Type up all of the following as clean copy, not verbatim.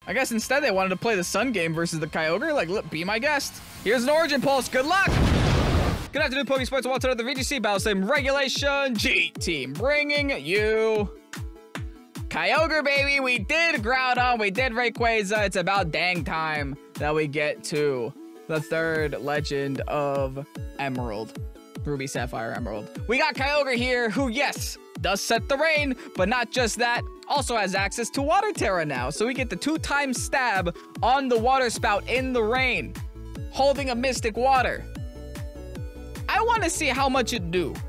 I guess instead they wanted to play the Sun game versus the Kyogre. Like, look, be my guest. Here's an Origin Pulse. Good luck. Good afternoon, Pokesports. Welcome to the VGC Battle Sim Regulation G team, bringing you Kyogre, baby. We did Groudon. We did RAYQUAZA. It's about dang time that we get to the third legend of Emerald. Ruby, Sapphire, Emerald. We got Kyogre here, who, yes, does set the rain, but not just that, also has access to Water Terra now. So we get the 2-time stab on the water spout in the rain, holding a Mystic Water. I want to see how much it do.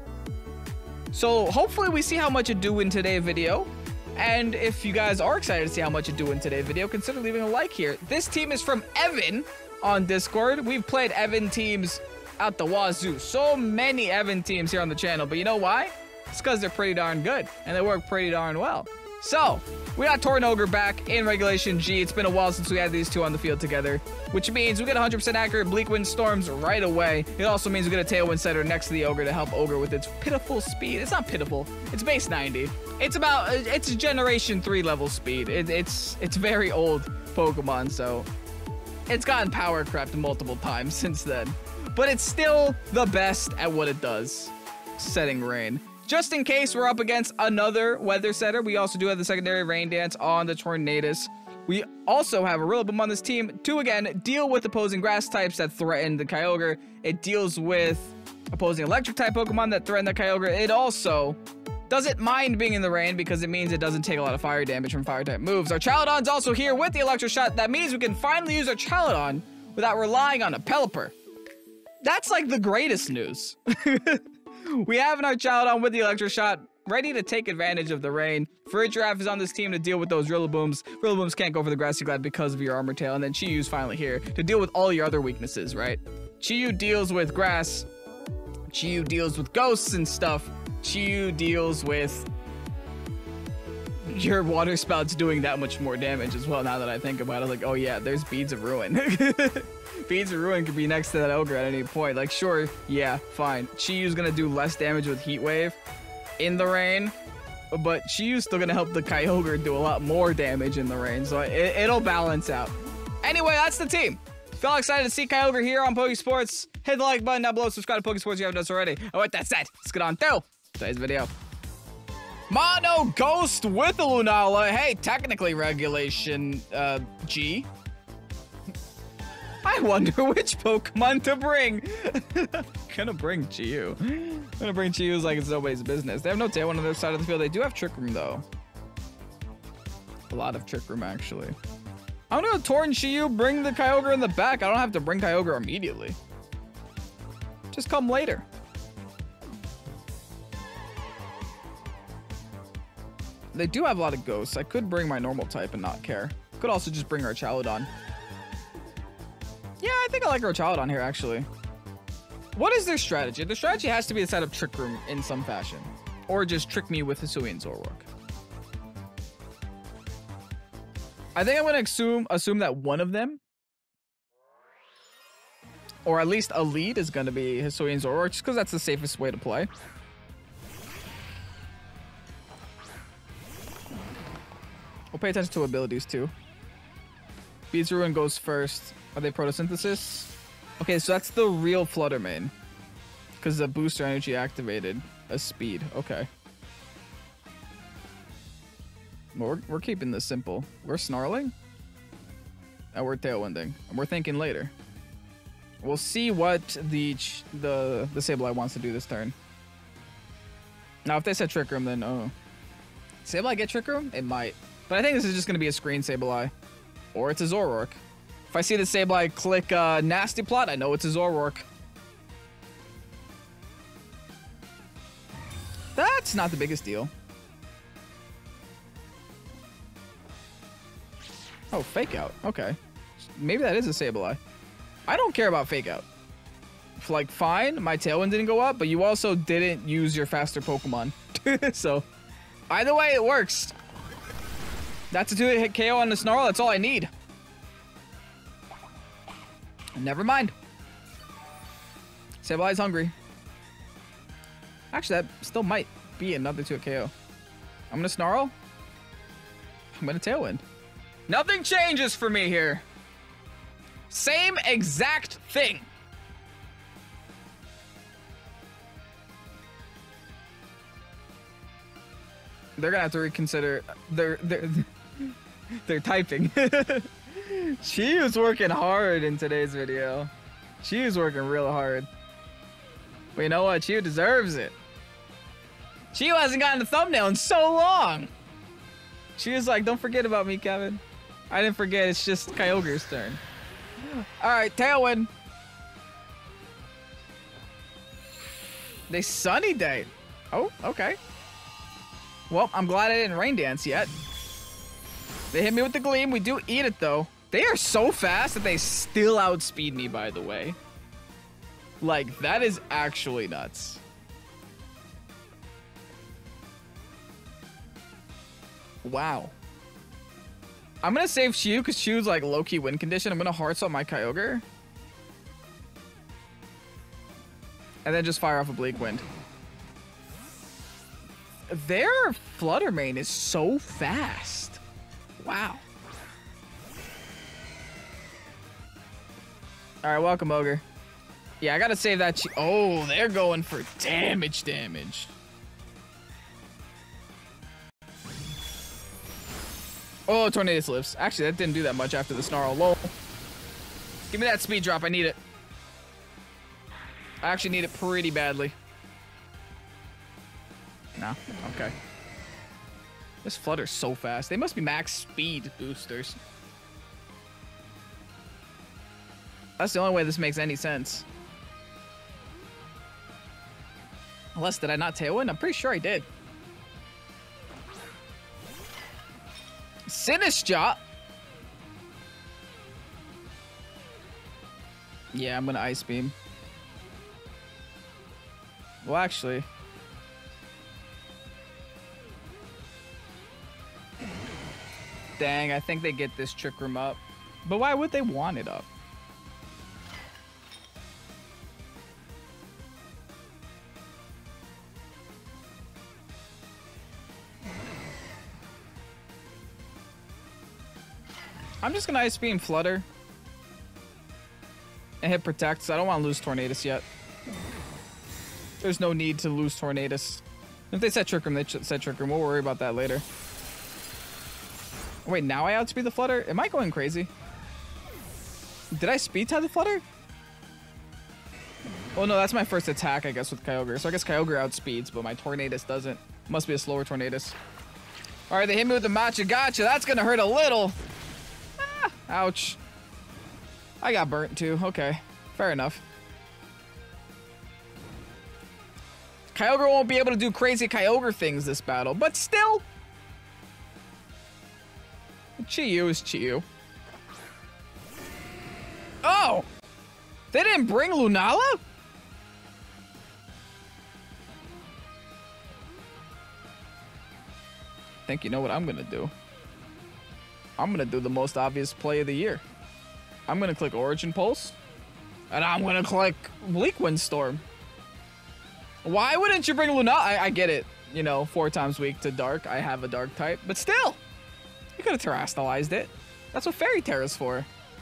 So hopefully we see how much it do in today's video. And if you guys are excited to see how much it do in today's video, consider leaving a like here. This team is from Evan on Discord. We've played Evan teams out the wazoo. So many Evan teams here on the channel, but you know why? It's because they're pretty darn good and they work pretty darn well. So we got Tornogre back in Regulation G. It's been a while since we had these two on the field together, which means we get 100% accurate Bleak Wind Storms right away. It also means we get a Tailwind Setter next to the Ogre to help Ogre with its pitiful speed. It's not pitiful. It's base 90. It's about, it's Generation 3 level speed. It's very old Pokemon, so it's gotten power crept multiple times since then. But it's still the best at what it does, setting rain. Just in case we're up against another weather setter, we also do have the secondary Rain Dance on the Tornadus. We also have a Rillaboom on this team to, again, deal with opposing grass types that threaten the Kyogre. It deals with opposing electric type Pokemon that threaten the Kyogre. It also doesn't mind being in the rain because it means it doesn't take a lot of fire damage from fire type moves. Our Chaladon's also here with the Electro Shot. That means we can finally use our Chaladon without relying on a Pelipper. That's like the greatest news. We have our Chaladon with the Electro Shot, ready to take advantage of the rain. Giraffe is on this team to deal with those Rillabooms. Rillabooms can't go for the Grassy Glide because of your Armor Tail, and then Chiyu's finally here to deal with all your other weaknesses, right? Chiyu deals with grass. Chiyu deals with ghosts and stuff. Chiyu deals with your water spouts doing that much more damage as well. Now that I think about it, like, oh yeah, there's Beads of Ruin. Beads of Ruin could be next to that Ogre at any point. Like, sure, yeah, fine. Chiyu's gonna do less damage with Heat Wave in the rain, but Chiyu's still gonna help the Kyogre do a lot more damage in the rain, so it'll balance out. Anyway, that's the team. Feel excited to see Kyogre here on Pokesports? Hit the like button down below, subscribe to Pokesports if you haven't done so already. And with that said, let's get on to today's video. Mono Ghost with a Lunala. Hey, technically Regulation G. I wonder which Pokemon to bring. Gonna bring Chiyu. Gonna bring Chiyu like it's nobody's business. They have no Tailwind on their side of the field. They do have Trick Room though. A lot of Trick Room actually. I'm gonna Torn Chiyu, bring the Kyogre in the back. I don't have to bring Kyogre immediately. Just come later. They do have a lot of ghosts. I could bring my normal type and not care. Could also just bring our Chaladon. Yeah, I think I like our Chaladon here, actually. What is their strategy? The strategy has to be to set up Trick Room in some fashion. Or just trick me with Hisuian Zoroark. I think I'm going to assume that one of them, or at least a lead, is going to be Hisuian Zoroark, just because that's the safest way to play. We'll pay attention to abilities, too. Beads Ruin goes first. Are they Photosynthesis? Okay, so that's the real Flutter Mane. Because the booster energy activated a speed. Okay. Well, we're keeping this simple. We're Snarling. And we're Tailwinding. And we're thinking later. We'll see what the Sableye wants to do this turn. Now, if they said Trick Room, then oh. Sableye get Trick Room? It might. But I think this is just going to be a screen Sableye. Or it's a Zoroark. If I see the Sableye click Nasty Plot, I know it's a Zoroark. That's not the biggest deal. Oh, Fake Out. Okay. Maybe that is a Sableye. I don't care about Fake Out. Like, fine, my Tailwind didn't go up, but you also didn't use your faster Pokemon. So, either way, it works. That's a 2-hit KO on the Snarl. That's all I need. Never mind. Sableye's hungry. Actually, that still might be another 2-hit KO. I'm going to Snarl. I'm going to Tailwind. Nothing changes for me here. Same exact thing. They're gonna have to reconsider their typing. She was working hard in today's video. She was working real hard. But you know what? She deserves it. She hasn't gotten a thumbnail in so long. She was like, don't forget about me, Kevin. I didn't forget. It's just Kyogre's turn. All right, Tailwind. They sunny day. Oh, okay. Well, I'm glad I didn't rain dance yet. They hit me with the Gleam. We do eat it, though. They are so fast that they still outspeed me, by the way. Like, that is actually nuts. Wow. I'm going to save Chew because Chew's like low-key win condition. I'm going to Hearts up my Kyogre. And then just fire off a Bleak Wind. Their Flutter Mane is so fast. Wow. All right, welcome, Ogre. Yeah, I got to save that. Oh, they're going for damage. Oh, Tornadus lives. Actually, that didn't do that much after the Snarl. Lol. Give me that speed drop. I need it. I actually need it pretty badly. No? Okay. This Flutter's so fast. They must be max speed boosters. That's the only way this makes any sense. Unless, did I not Tailwind? I'm pretty sure I did. Sinistcha. Yeah, I'm gonna Ice Beam. Well, actually. Dang, I think they get this Trick Room up. But why would they want it up? I'm just gonna Ice Beam Flutter and hit Protect, so I don't want to lose Tornadus yet. There's no need to lose Tornadus. If they set Trick Room, they set Trick Room. We'll worry about that later. Wait, now I outspeed the Flutter? Am I going crazy? Did I speed tie the Flutter? Oh no, that's my first attack, I guess, with Kyogre. So I guess Kyogre outspeeds, but my Tornadus doesn't. Must be a slower Tornadus. All right, they hit me with the Matcha Gotcha. That's gonna hurt a little. Ah, ouch. I got burnt too. Okay, fair enough. Kyogre won't be able to do crazy Kyogre things this battle, but still. Chi-Yu is Chi-Yu. Oh! They didn't bring Lunala? I think you know what I'm gonna do. I'm gonna do the most obvious play of the year. I'm gonna click Origin Pulse, and I'm gonna click Bleak Windstorm. Why wouldn't you bring Lunala? I get it. You know, 4 times weak to Dark. I have a Dark type, but still! You could have terastallized it. That's what Fairy Terra's for.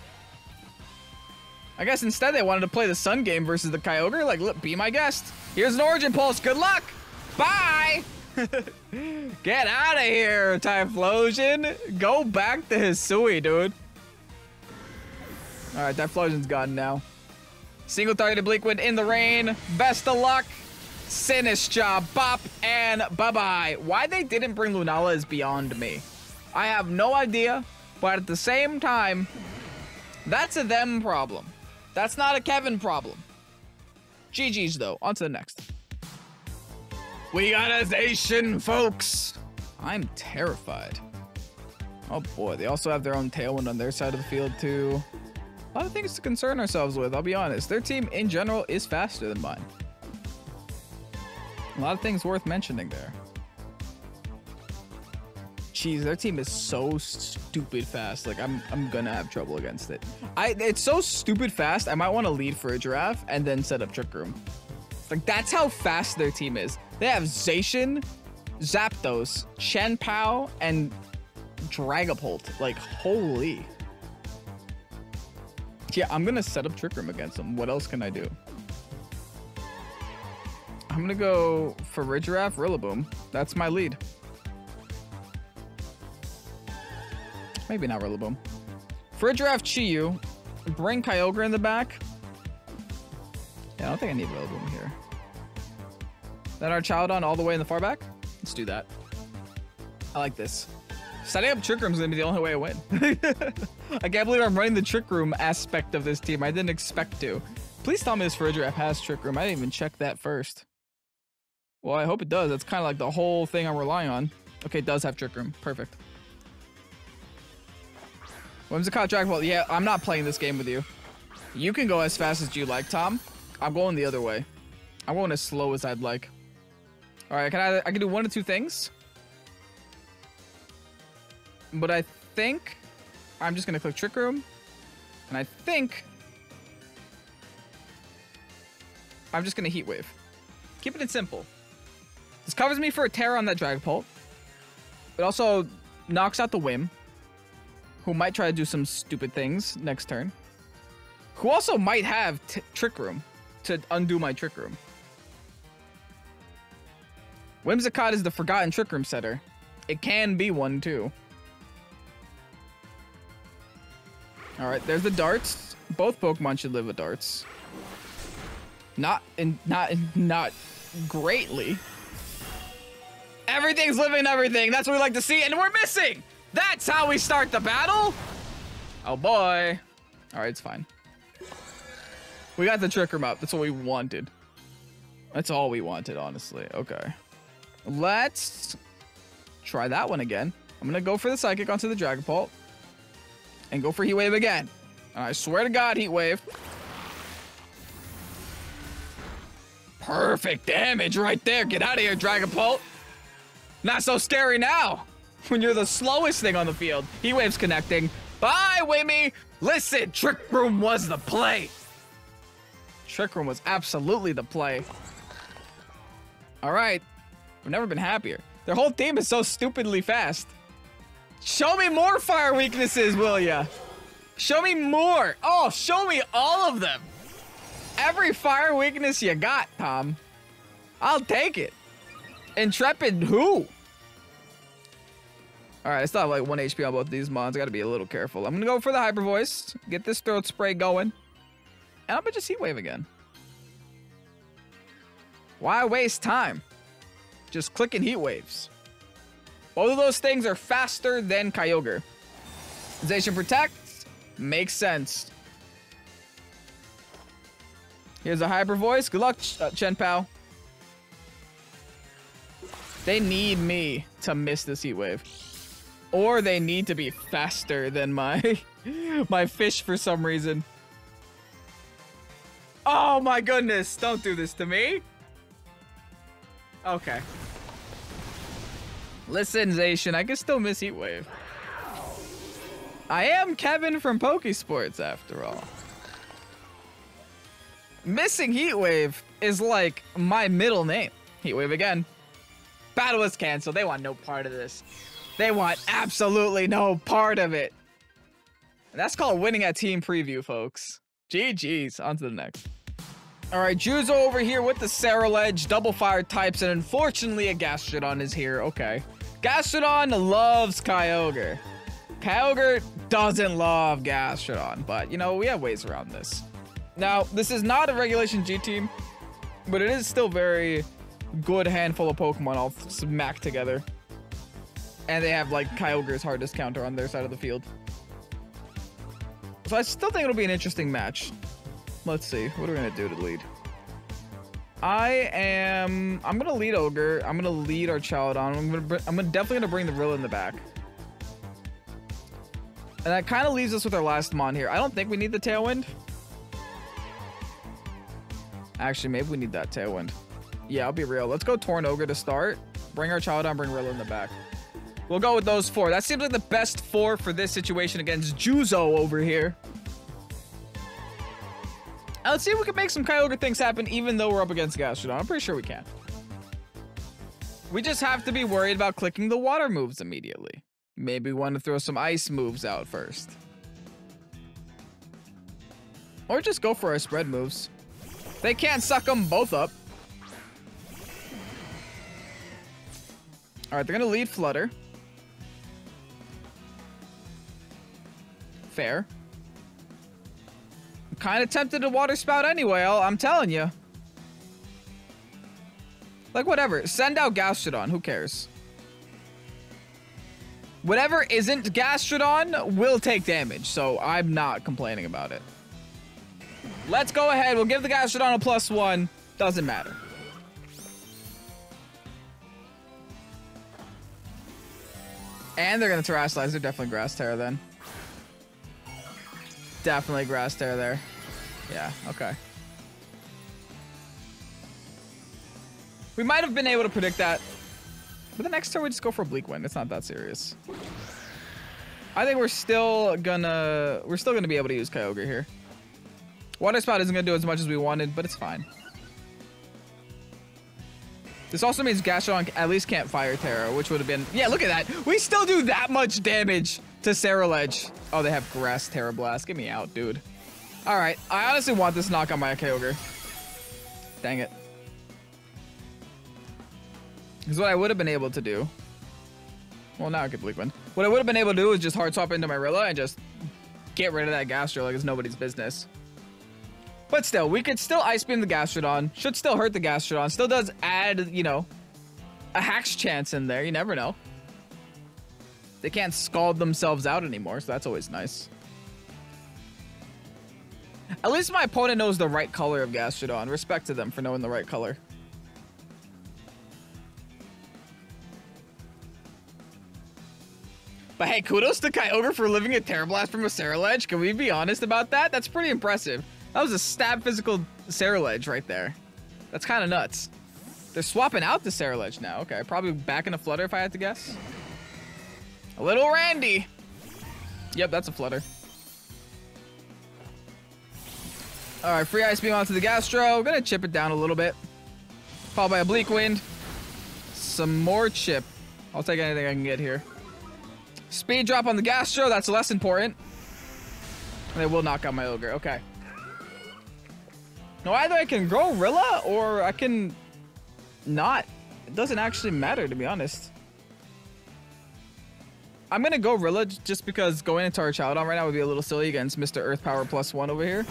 I guess instead they wanted to play the Sun game versus the Kyogre. Like, look, be my guest. Here's an Origin Pulse. Good luck. Bye. Get out of here, Typhlosion. Go back to Hisui, dude. All right, Typhlosion's gone now. Single targeted Bleak Wind in the rain. Best of luck. Sinistcha, bop, and bye-bye. Why they didn't bring Lunala is beyond me. I have no idea, but at the same time, that's a them problem. That's not a Kevin problem. GG's though. On to the next. We got a Zacian, folks. I'm terrified. Oh boy, they also have their own Tailwind on their side of the field too. A lot of things to concern ourselves with, I'll be honest. Their team in general is faster than mine. A lot of things worth mentioning there. Jeez, their team is so stupid fast. Like, I'm gonna have trouble against it. It's so stupid fast, I might want to lead for a Giraffe and then set up Trick Room. Like, that's how fast their team is. They have Zacian, Zapdos, Chien-Pao, and Dragapult. Like, holy. Yeah, I'm gonna set up Trick Room against him. What else can I do? I'm gonna go for Farigiraf, Rillaboom. That's my lead. Maybe not Rillaboom. Farigiraf, Chiyu. Bring Kyogre in the back. Yeah, I don't think I need Rillaboom here. Then our Chowdon all the way in the far back. Let's do that. I like this. Setting up Trick Room is gonna be the only way I win. I can't believe I'm running the Trick Room aspect of this team. I didn't expect to. Please tell me this Farigiraf has Trick Room. I didn't even check that first. Well, I hope it does. That's kind of like the whole thing I'm relying on. Okay, it does have Trick Room. Perfect. Whimsicott, Dragon Ball. Yeah, I'm not playing this game with you. You can go as fast as you like, Tom. I'm going the other way. I'm going as slow as I'd like. All right, I can do one of two things. But I think I'm just gonna click Trick Room, and I think I'm just gonna Heat Wave. Keep it simple. This covers me for a Terra on that Dragapult. It also knocks out the Whim, who might try to do some stupid things next turn. Who also might have Trick Room to undo my Trick Room. Whimsicott is the forgotten Trick Room setter. It can be one too. All right, there's the darts. Both Pokemon should live with darts. Not greatly. Everything's living everything. That's what we like to see, and we're missing. That's how we start the battle. Oh boy. All right, it's fine. We got the Trick Room up. That's what we wanted. That's all we wanted, honestly. Okay. Let's try that one again. I'm gonna go for the Psychic onto the Dragapult. And go for Heat Wave again. And I swear to God, Heat Wave. Perfect damage right there. Get out of here, Dragapult. Not so scary now. When you're the slowest thing on the field. Heat Wave's connecting. Bye, Wimmy. Listen, Trick Room was the play. Trick Room was absolutely the play. All right. I've never been happier. Their whole team is so stupidly fast. Show me more fire weaknesses, will ya? Show me more. Oh, show me all of them. Every fire weakness you got, Tom. I'll take it. Intrepid who? All right, I still have like 1 HP on both of these mons. I gotta be a little careful. I'm gonna go for the Hyper Voice. Get this Throat Spray going. And I'm gonna just Heat Wave again. Why waste time? Just clicking Heat Waves. Both of those things are faster than Kyogre. Zation Protect makes sense. Here's a Hyper Voice. Good luck, Chen Pao. They need me to miss this Heat Wave. Or they need to be faster than my fish for some reason. Oh my goodness. Don't do this to me. Okay. Listen, Zation, I can still miss Heat Wave. I am Kevin from Pokesports, after all. Missing Heat Wave is like my middle name. Heat Wave again. Battle is canceled. They want no part of this. They want absolutely no part of it. And that's called winning at team preview, folks. GG's. On to the next. All right, Juzo over here with the Ceruledge, double fire types, and unfortunately a Gastrodon is here. Okay. Gastrodon loves Kyogre. Kyogre doesn't love Gastrodon, but, you know, we have ways around this. Now, this is not a Regulation G team, but it is still very good handful of Pokemon all smacked together. And they have, like, Kyogre's hardest counter on their side of the field. So I still think it'll be an interesting match. Let's see. What are we going to do to lead? I'm going to lead Ogre. I'm going to lead our Chowdon. I'm definitely going to bring the Rilla in the back. And that kind of leaves us with our last Mon here. I don't think we need the Tailwind. Actually, maybe we need that Tailwind. Yeah, I'll be real. Let's go Torn Ogre to start. Bring our Chowdon, bring Rilla in the back. We'll go with those four. That seems like the best four for this situation against Juzo over here. Let's see if we can make some Kyogre things happen even though we're up against Gastrodon. I'm pretty sure we can. We just have to be worried about clicking the water moves immediately. Maybe we want to throw some ice moves out first. Or just go for our spread moves. They can't suck them both up. All right, they're going to lead Flutter. Fair. I'm kind of tempted to Water Spout anyway, I'm telling you. Like, whatever. Send out Gastrodon. Who cares? Whatever isn't Gastrodon will take damage, so I'm not complaining about it. Let's go ahead. We'll give the Gastrodon a +1. Doesn't matter. And they're going to Terrasilize. They're definitely Grass Terra then. Definitely Grass Terra there. Yeah, okay. We might have been able to predict that. But the next turn we just go for Bleak Wind. It's not that serious. I think we're still gonna be able to use Kyogre here. Water Spout isn't gonna do as much as we wanted, but it's fine. This also means Gastrodon at least can't Fire Terra, which would have been... Yeah, look at that. We still do that much damage to Ceruledge. Oh, they have Grass Terra Blast. Get me out, dude. All right. I honestly want this knock on my Kyogre. Dang it. Because what I would have been able to do... Well, now I could Bleak Wind. What I would have been able to do is just Hard Swap into my Rilla and just get rid of that Gastro like it's nobody's business. But still, we could still Ice Beam the Gastrodon. Should still hurt the Gastrodon. Still does add, you know, a Hack's chance in there. You never know. They can't scald themselves out anymore, so that's always nice. At least my opponent knows the right color of Gastrodon. Respect to them for knowing the right color. But hey, kudos to Kyogre for living a Terra Blast from a Ceruledge. Can we be honest about that? That's pretty impressive. That was a stab physical Ceruledge right there. That's kind of nuts. They're swapping out the Ceruledge now. Okay, probably back in a Flutter if I had to guess. A little Randy. Yep, that's a Flutter. All right, free Ice Beam onto the Gastro. Gonna chip it down a little bit. Followed by a Bleak Wind. Some more chip. I'll take anything I can get here. Speed drop on the Gastro. That's less important. And they will knock out my Ogre. Okay. No, either I can grow Rilla or I can not. It doesn't actually matter, to be honest. I'm going to go Rilla just because going into our Chowdon right now would be a little silly against Mr. Earth Power +1 over here.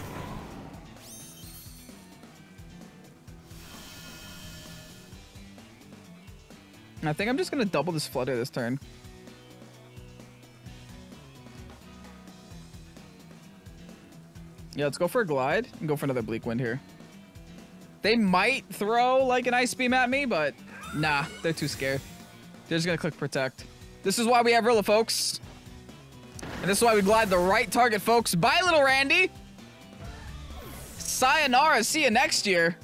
And I think I'm just going to double this Flutter this turn. Yeah, let's go for a Glide and go for another Bleak Wind here. They might throw like an Ice Beam at me, but nah, they're too scared. They're just gonna click Protect. This is why we have Rilla, folks. And this is why we glide the right target, folks. Bye, little Randy. Sayonara, see you next year.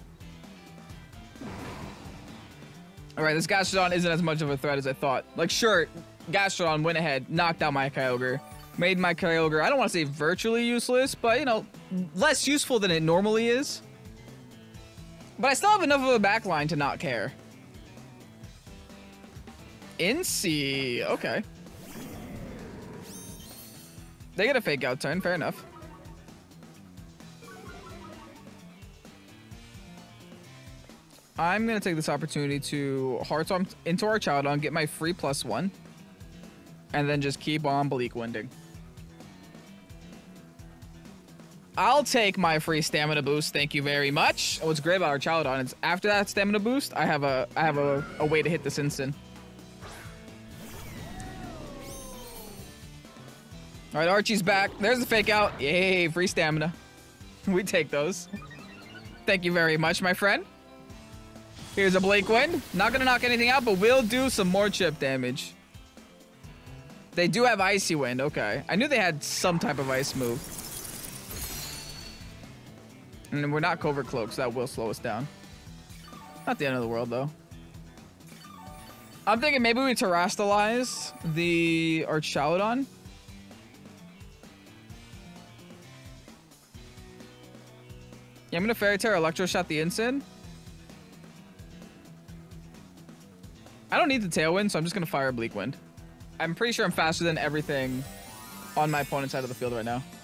All right, this Gastrodon isn't as much of a threat as I thought. Like, sure, Gastrodon went ahead, knocked out my Kyogre. Made my Kyogre, I don't want to say virtually useless, but, you know, less useful than it normally is. But I still have enough of a backline to not care. Incy, okay. They get a Fake Out turn, fair enough. I'm going to take this opportunity to Heart Swap into our Chowdon, get my free +1, and then just keep on Bleak Winding. I'll take my free stamina boost, thank you very much. What's great about our Chowdon is after that stamina boost, I have a way to hit this instant. All right, Archie's back. There's the Fake Out. Yay, free stamina. We take those. Thank you very much, my friend. Here's a Bleak Wind. Not gonna knock anything out, but we'll do some more chip damage. They do have Icy Wind, okay. I knew they had some type of ice move. And we're not Covert Cloak, so that will slow us down. Not the end of the world, though. I'm thinking maybe we Terrastalize our Chowdon. Yeah, I'm gonna Fairy Tera Electro Shot the Instant. I don't need the Tailwind, so I'm just gonna fire a Bleak Wind. I'm pretty sure I'm faster than everything on my opponent's side of the field right now.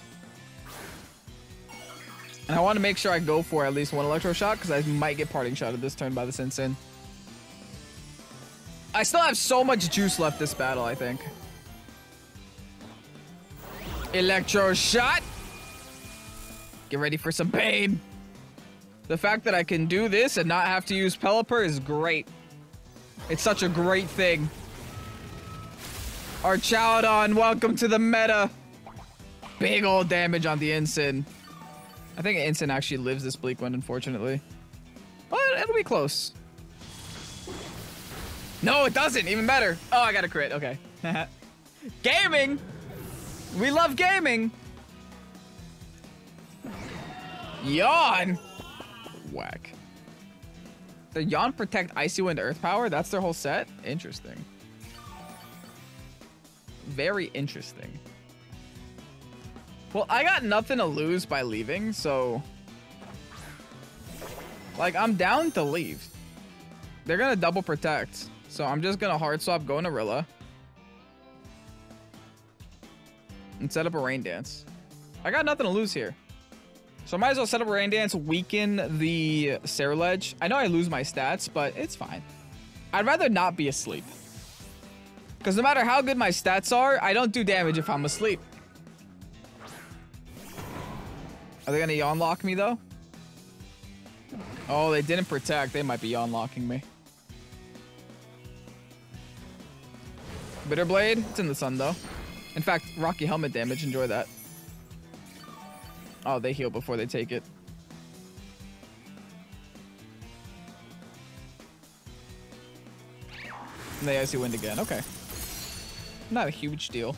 And I want to make sure I go for at least one Electro Shock because I might get Parting Shot at this turn by this Insane. I still have so much juice left this battle, I think. Electro Shot. Get ready for some pain. The fact that I can do this and not have to use Pelipper is great. It's such a great thing. Archaudon, welcome to the meta. Big old damage on the Ensign. I think Ensign actually lives this bleak one, unfortunately. But it'll be close. No, it doesn't. Even better. Oh, I got a crit. Okay. Gaming. We love gaming. Yawn. Whack. The Yawn Protect Icy Wind Earth Power? That's their whole set? Interesting. Very interesting. Well, I got nothing to lose by leaving, so... Like, I'm down to leave. They're gonna double protect. So I'm just gonna hard swap, go Narilla. And set up a Rain Dance. I got nothing to lose here. So I might as well set up a Rain Dance, weaken the Ceruledge. I know I lose my stats, but it's fine. I'd rather not be asleep. Because no matter how good my stats are, I don't do damage if I'm asleep. Are they gonna Yawn Lock me though? Oh, they didn't protect. They might be Yawn Locking me. Bitter Blade, it's in the sun though. In fact, Rocky Helmet damage, enjoy that. Oh, they heal before they take it. And they Icy Wind again, okay. Not a huge deal.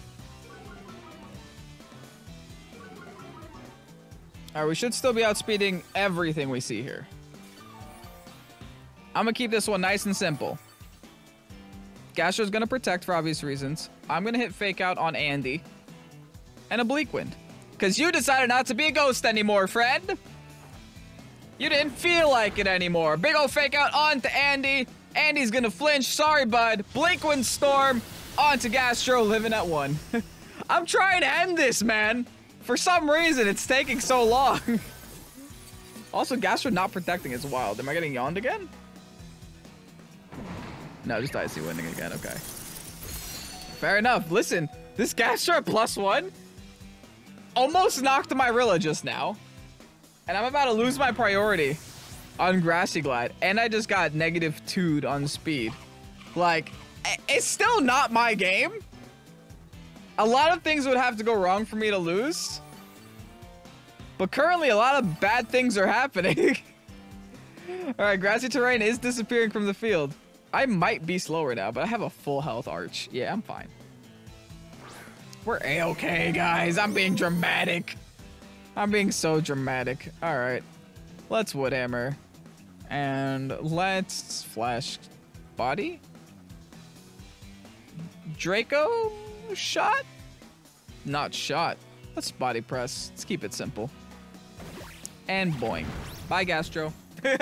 Alright, we should still be outspeeding everything we see here. I'm gonna keep this one nice and simple. Gastro's gonna protect for obvious reasons. I'm gonna hit Fake Out on Andy. And a Bleak Wind. Because you decided not to be a ghost anymore, friend. You didn't feel like it anymore. Big ol' Fake Out onto Andy. Andy's gonna flinch. Sorry, bud. Bleak Wind Storm onto Gastro, living at 1. I'm trying to end this, man. For some reason, it's taking so long. Also, Gastro not protecting is wild. Am I getting yawned again? No, just Icy Winding again. Okay. Fair enough. Listen, this Gastro at +1 almost knocked my Rilla just now. And I'm about to lose my priority on Grassy Glide. And I just got -2'd on speed. Like, it's still not my game. A lot of things would have to go wrong for me to lose. But currently, a lot of bad things are happening. Alright, Grassy Terrain is disappearing from the field. I might be slower now, but I have a full health Arch. Yeah, I'm fine. We're A-okay, guys. I'm being dramatic. I'm being so dramatic. Alright. Let's Woodhammer. And let's Flash Body. Draco Shot? Not shot. Let's Body Press. Let's keep it simple. And boing. Bye, Gastro.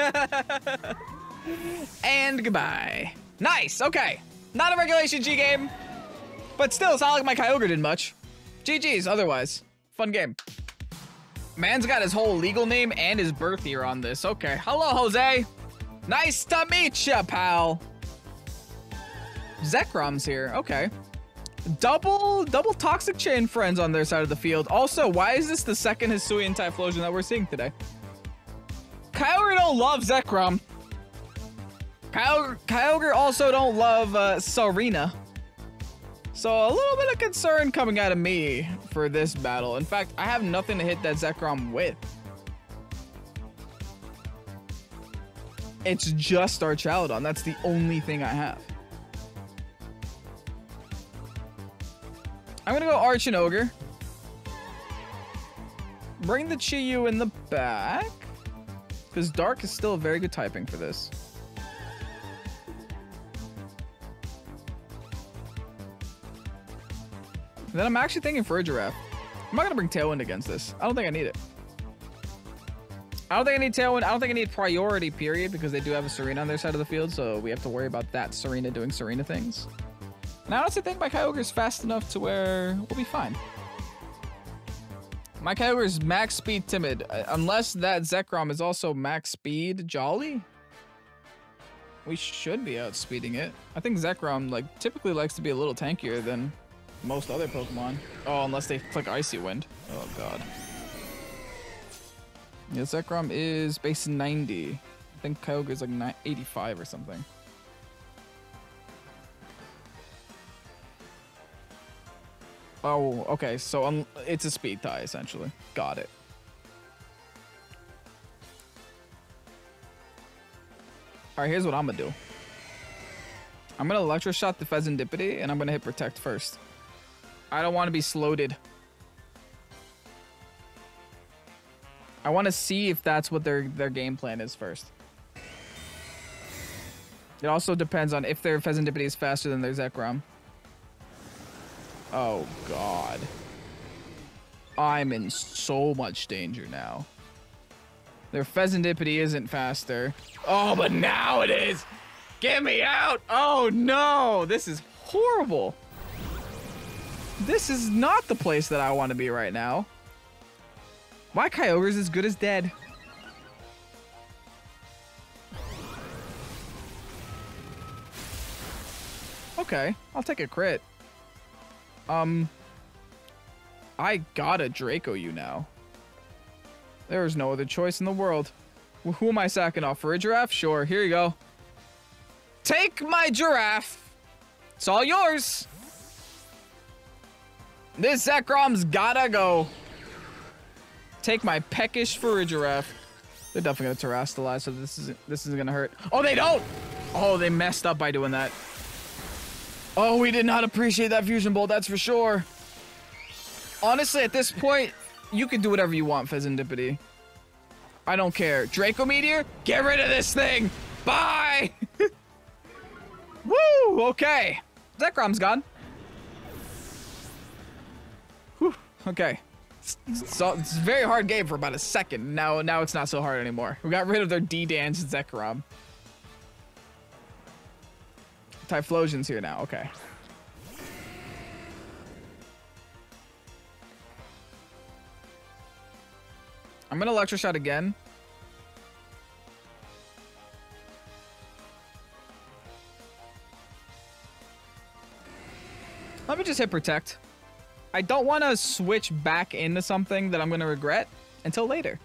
And goodbye. Nice. Okay. Not a Regulation G game. But still, it's not like my Kyogre did much. GG's otherwise. Fun game. Man's got his whole legal name and his birth year on this. Okay. Hello, Jose. Nice to meet ya, pal. Zekrom's here. Okay. Double Toxic Chain friends on their side of the field. Also, why is this the second Hisuian Typhlosion that we're seeing today? Kyogre don't love Zekrom. Kyogre also don't love Serena. So a little bit of concern coming out of me for this battle. In fact, I have nothing to hit that Zekrom with. It's just Archaudon. That's the only thing I have. I'm gonna go Arch and Ogre. Bring the Chi-Yu in the back. Because Dark is still a very good typing for this. Then I'm actually thinking for a Giraffe. I'm not gonna bring Tailwind against this. I don't think I need it. I don't think I need Tailwind. I don't think I need priority, period, because they do have a Serena on their side of the field, so we have to worry about that Serena doing Serena things. And I honestly think my Kyogre is fast enough to where we'll be fine. My Kyogre is max speed timid, unless that Zekrom is also max speed jolly. We should be outspeeding it. I think Zekrom like typically likes to be a little tankier than most other Pokemon. Oh, unless they click Icy Wind. Oh god. Yeah, Zekrom is base 90. I think Kyogre is like 85 or something. Oh, okay, so it's a speed tie, essentially. Got it. Alright, here's what I'm gonna do. I'm gonna Electro Shot the Fezandipity, and I'm gonna hit Protect first. I don't want to be slowed. I want to see if that's what their game plan is first. It also depends on if their Fezandipity is faster than their Zekrom. Oh, God. I'm in so much danger now. Their Fezandipity isn't faster. Oh, but now it is! Get me out! Oh, no! This is horrible. This is not the place that I want to be right now. My Kyogre is as good as dead. Okay, I'll take a crit. I gotta Draco you now. There is no other choice in the world. Who am I sacking off? For a Giraffe? Sure, here you go. Take my Giraffe. It's all yours. This Zekrom's gotta go. Take my peckish for a Giraffe. They're definitely gonna Terrastalize, so this isn't gonna hurt. Oh, they don't! Oh, they messed up by doing that. Oh, we did not appreciate that Fusion Bolt, that's for sure. Honestly, at this point, you can do whatever you want, Fezandipity. I don't care. Draco Meteor, get rid of this thing! Bye! Woo! Okay. Zekrom's gone. Whew. Okay. So it's a very hard game for about a second. Now it's not so hard anymore. We got rid of their D-Dance Zekrom. Typhlosion's here now. Okay. I'm gonna Electro Shot again. Let me just hit Protect. I don't want to switch back into something that I'm going to regret until later.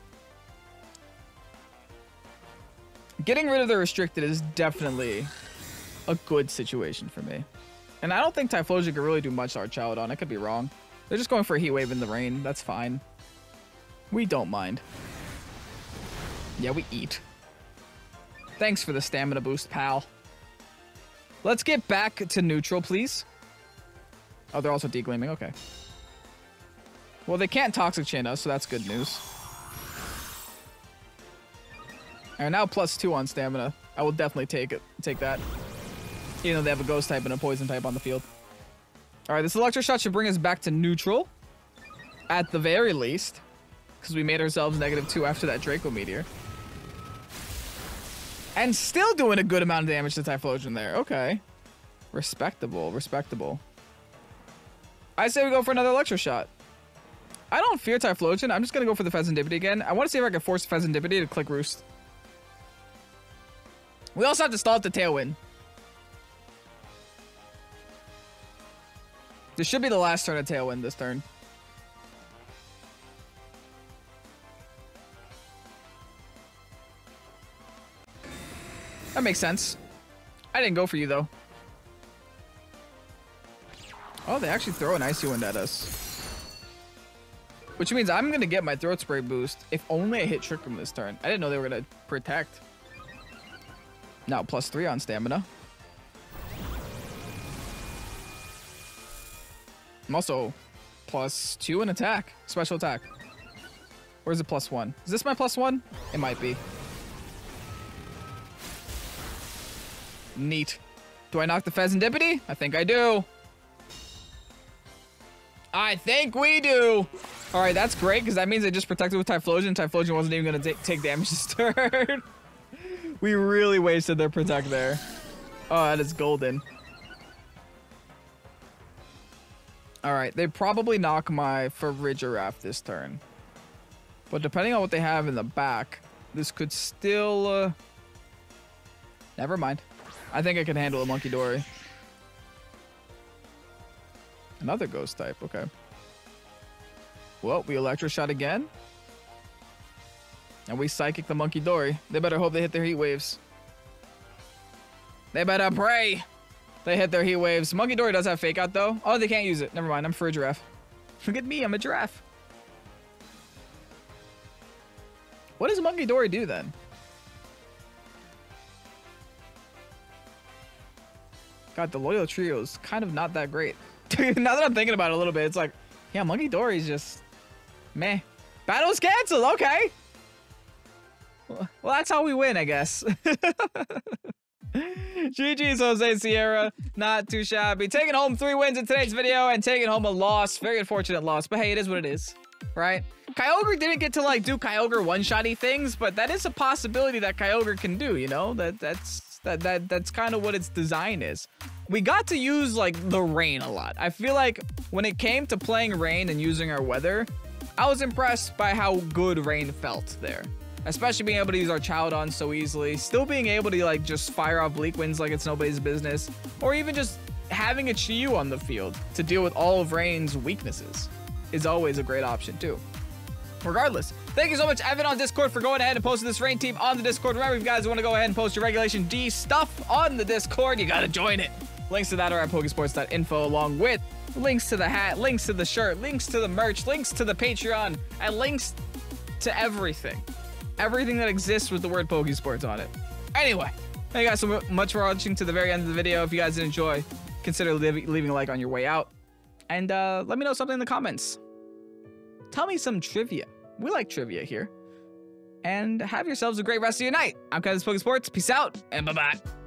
Getting rid of the Restricted is definitely a good situation for me. And I don't think Typhlosion could really do much to our Charodon. I could be wrong. They're just going for a Heat Wave in the rain. That's fine. We don't mind. Yeah, we eat. Thanks for the stamina boost, pal. Let's get back to neutral, please. Oh, they're also degleaming. Okay. Well, they can't Toxic Chain us, so that's good news. And now +2 on stamina. I will definitely take that. Even though they have a Ghost type and a Poison type on the field. All right, this Electro Shot should bring us back to neutral. At the very least. Because we made ourselves -2 after that Draco Meteor. And still doing a good amount of damage to Typhlosion there. Okay. Respectable, respectable. I say we go for another Electro Shot. I don't fear Typhlosion. I'm just going to go for the Fezandipity again. I want to see if I can force Fezandipity to click Roost. We also have to stall at the Tailwind. This should be the last turn of Tailwind this turn. That makes sense. I didn't go for you, though. Oh, they actually throw an Icy Wind at us. Which means I'm going to get my Throat Spray boost if only I hit Trick Room this turn. I didn't know they were going to Protect. Now +3 on stamina. I'm also +2 in attack. Special attack. Where's the +1? Is this my +1? It might be. Neat. Do I knock the Fezandipity? I think I do. I think we do. All right, that's great because that means I just protected with Typhlosion. Typhlosion wasn't even going to take damage this turn. We really wasted their Protect there. Oh, that is golden. All right, they probably knock my Farigiraf this turn. But depending on what they have in the back, this could still... Never mind. I think I can handle a Monkey Dory. Another ghost type, okay. Well, we Electro Shot again. And we Psychic the Monkey Dory. They better hope they hit their Heat Waves. They better pray they hit their Heat Waves. Monkey Dory does have Fake Out, though. Oh, they can't use it. Never mind, I'm for a giraffe. Look at me, I'm a giraffe. What does Monkey Dory do, then? God, the Loyal Trio is kind of not that great. Now that I'm thinking about it a little bit, it's like, yeah, Monkey Dory's just meh. Battle's canceled, okay. Well, that's how we win, I guess. GG's, Jose Sierra. Not too shabby. Taking home 3 wins in today's video and taking home a loss. Very unfortunate loss, but hey, it is what it is, right? Kyogre didn't get to, like, do Kyogre one-shotty things, but that is a possibility that Kyogre can do, you know? That's kind of what its design is. We got to use, like, the rain a lot. I feel like when it came to playing rain and using our weather, I was impressed by how good rain felt there. Especially being able to use our Chowdon so easily. Still being able to, like, just fire off Bleak Winds like it's nobody's business. Or even just having a Chi-Yu on the field to deal with all of Rain's weaknesses is always a great option, too. Regardless, thank you so much, Evan, on Discord for going ahead and posting this rain team on the Discord. Remember, if you guys want to go ahead and post your Regulation D stuff on the Discord, you got to join it. Links to that are at Pokesports.info, along with links to the hat, links to the shirt, links to the merch, links to the Patreon, and links to everything. Everything that exists with the word Pokesports on it. Anyway, thank you guys so much for watching to the very end of the video. If you guys did enjoy, consider leaving a like on your way out. And let me know something in the comments. Tell me some trivia. We like trivia here. And have yourselves a great rest of your night. I'm Pokesports. Peace out and bye-bye.